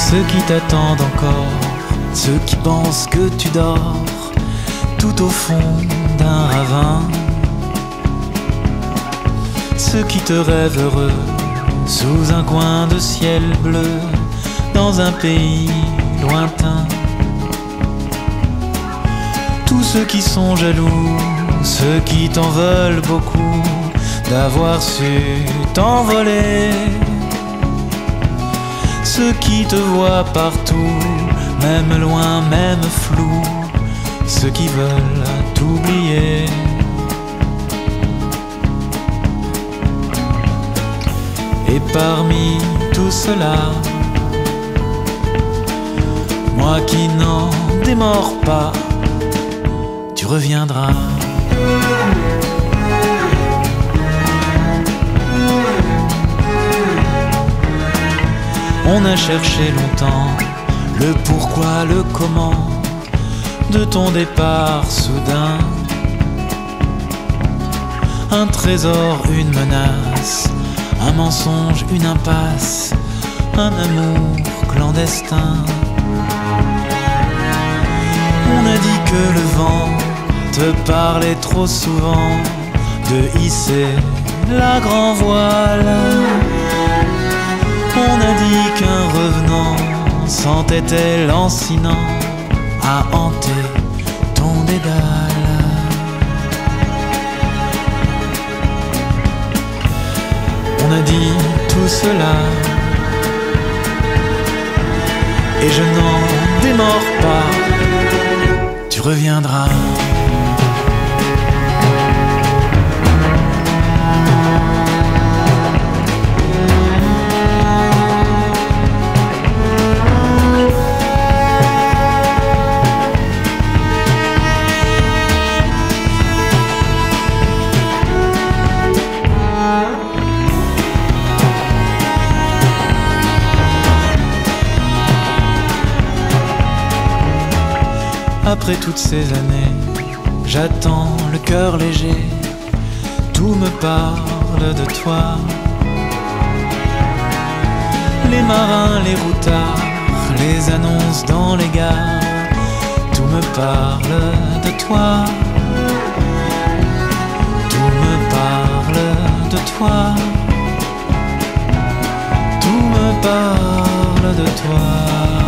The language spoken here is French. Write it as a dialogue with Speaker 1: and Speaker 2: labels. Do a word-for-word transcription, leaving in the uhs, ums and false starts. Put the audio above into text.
Speaker 1: ceux qui t'attendent encore, ceux qui pensent que tu dors tout au fond d'un ravin, ceux qui te rêvent heureux sous un coin de ciel bleu dans un pays lointain, tous ceux qui sont jaloux, ceux qui t'en veulent beaucoup d'avoir su t'envoler, ceux qui te voient partout, même loin, même flou, ceux qui veulent t'oublier. Et parmi tout cela, moi qui n'en démords pas, tu reviendras. On a cherché longtemps le pourquoi, le comment de ton départ soudain. Un trésor, une menace, un mensonge, une impasse, un amour clandestin. On a dit que le vent te parlait trop souvent de hisser la grand voile. On a dit qu'un revenant s'entêtait lancinant à hanter ton dédale. On a dit tout cela et je n'en démords pas, tu reviendras. Après toutes ces années, j'attends le cœur léger, tout me parle de toi. Les marins, les routards, les annonces dans les gares, tout me parle de toi. Tout me parle de toi. Tout me parle de toi.